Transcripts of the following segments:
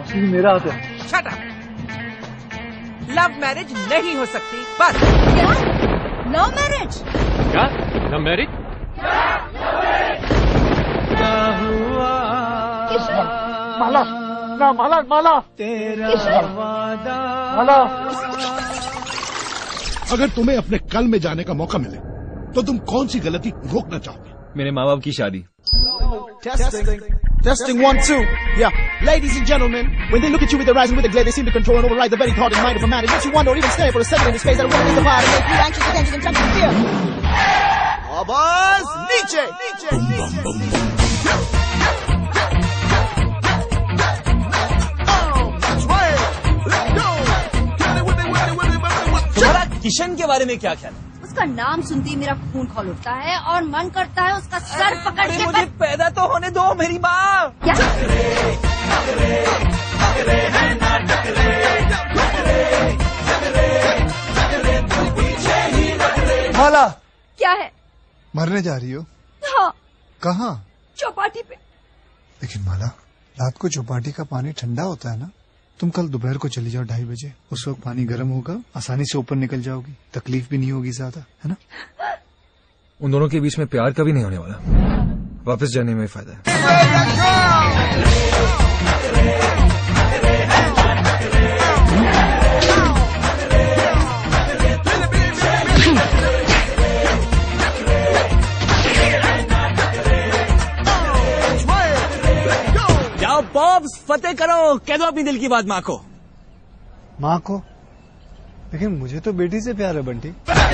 मेरा होता है। Shut up. लव मैरिज नहीं हो सकती बस। क्या? Love marriage? क्या? Love marriage? माला ना माला माला माला। अगर तुम्हें अपने कल में जाने का मौका मिले तो तुम कौन सी गलती रोकना चाहोगे? मेरे माँ बाप की शादी। Testing 1 2. Yeah, ladies and gentlemen, when they look at you with their eyes and with a glare, they seem to control and override the very heart and mind of a man. It makes you wonder or even stare for a second in his face. That will make the body make you anxious, attention, and jump in fear. Boss, Nietzsche. तुम्हारा किशन के बारे में क्या ख्याल है? उसका नाम सुनते ही मेरा खून खौल उठता है और मन करता है उसका सर पकड़ के मुझे पैदा तो होने दो मेरी माँ। क्या? माला क्या है? मरने जा रही हो? हाँ, कहाँ? चौपाटी पे। लेकिन माला, रात को चौपाटी का पानी ठंडा होता है ना? तुम कल दोपहर को चली जाओ 2:30 बजे। उस वक्त पानी गर्म होगा, आसानी से ऊपर निकल जाओगी, तकलीफ भी नहीं होगी ज्यादा, है ना? उन दोनों के बीच में प्यार कभी नहीं होने वाला। वापस जाने में फायदा है। जाओ बॉब्स, फतेह करो, कह दो अपनी दिल की बात माँ को। माँ को? लेकिन मुझे तो बेटी से प्यार है बंटी।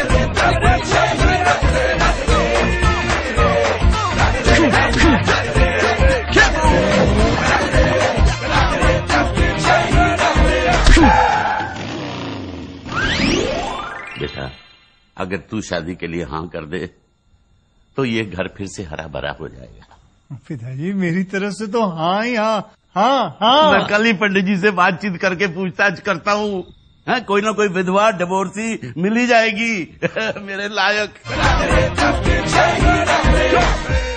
बेटा, अगर तू शादी के लिए हाँ कर दे तो ये घर फिर से हरा भरा हो जाएगा। पिताजी, मेरी तरफ से तो हाँ ही हाँ। हाँ हाँ। मैं कल ही पंडित जी से बातचीत करके पूछताछ करता हूँ। हाँ, कोई ना कोई विधवा डिवोर्सी मिल ही जाएगी मेरे लायक।